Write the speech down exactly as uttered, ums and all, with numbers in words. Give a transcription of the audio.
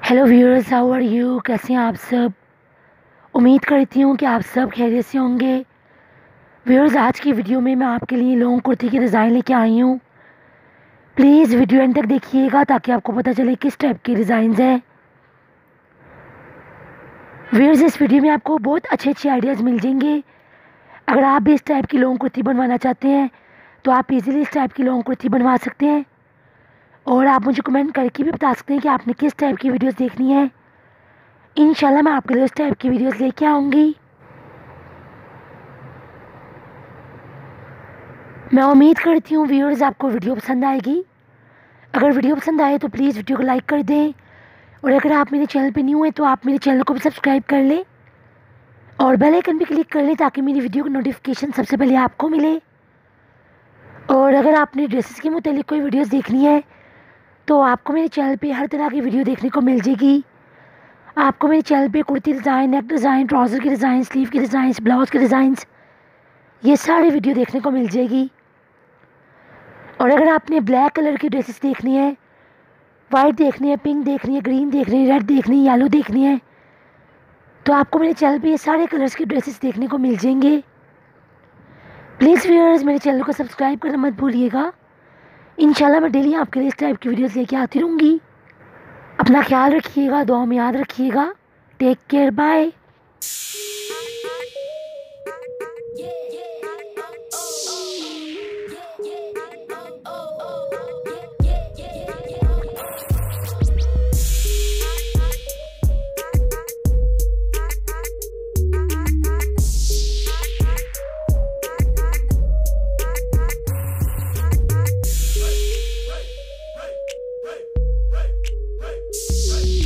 Hello viewers, how are you? कैसे हैं आप सब? उम्मीद करती हूँ कि आप सब खैरियत से होंगे। व्यूअर्स, आज की वीडियो में मैं आपके लिए लॉन्ग कुर्ती की डिज़ाइन लेके आई हूँ। प्लीज़ वीडियो एंड तक देखिएगा ताकि आपको पता चले किस टाइप के डिज़ाइंस हैं। व्यूअर्स, इस वीडियो में आपको बहुत अच्छे अच्छे आइडियाज़ मिल जाएंगे। अगर आप भी इस टाइप की लॉन्ग कुर्ती बनवाना चाहते हैं तो आप इजीली इस टाइप की लॉन्ग कुर्ती बनवा सकते हैं। और आप मुझे कमेंट करके भी बता सकते हैं कि आपने किस टाइप की वीडियोज़ देखनी है। इंशाल्लाह मैं आपके लिए उस टाइप की वीडियोज़ लेके आऊँगी। मैं उम्मीद करती हूँ व्यूअर्स आपको वीडियो पसंद आएगी। अगर वीडियो पसंद आए तो प्लीज़ वीडियो को लाइक कर दें। और अगर आप मेरे चैनल पे न्यू हैं तो आप मेरे चैनल को भी सब्सक्राइब कर लें और बेल आइकन भी क्लिक कर लें ताकि मेरी वीडियो की नोटिफिकेशन सबसे पहले आपको मिले। और अगर आपने ड्रेसेस के मुतालिक कोई वीडियोस देखनी है तो आपको मेरे चैनल पे हर तरह की वीडियो देखने को मिल जाएगी। आपको मेरे चैनल पे kurti design, neck design, trouser के डिज़ाइन, स्लीव के डिज़ाइन, ब्लाउज़ के डिज़ाइंस, ये सारी वीडियो देखने को मिल जाएगी। और अगर आपने ब्लैक कलर की ड्रेसेस देखनी है, वाइट देखनी है, पिंक देखनी है, ग्रीन देखनी है, रेड देखनी है, येलो देखनी है, तो आपको मेरे चैनल पे ये सारे कलर्स की ड्रेसेस देखने को मिल जाएंगे। प्लीज़ व्यूअर्स, मेरे चैनल को सब्सक्राइब करना मत भूलिएगा। इंशाल्लाह मैं डेली आपके लिए इस टाइप की वीडियोस लेके आती रहूँगी। अपना ख्याल रखिएगा, दुआ में याद रखिएगा। Take care, bye.